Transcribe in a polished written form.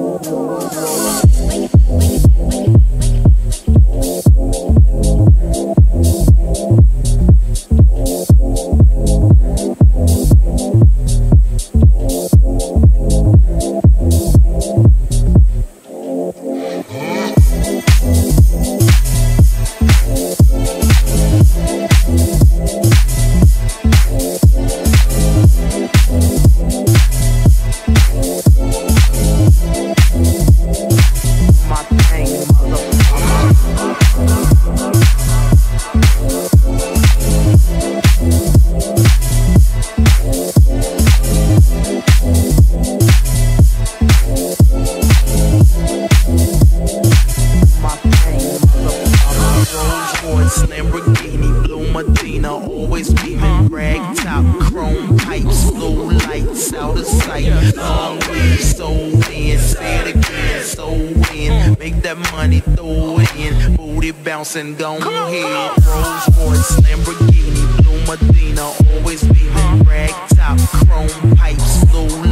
always beaming, rag top, chrome pipes, low lights, out of sight. Long way, so in, say it again, so in. Make that money, throw it in, booty bouncing, go ahead. Rolls Royce, Lamborghini, Blue Medina, always beaming, rag top, chrome pipes, low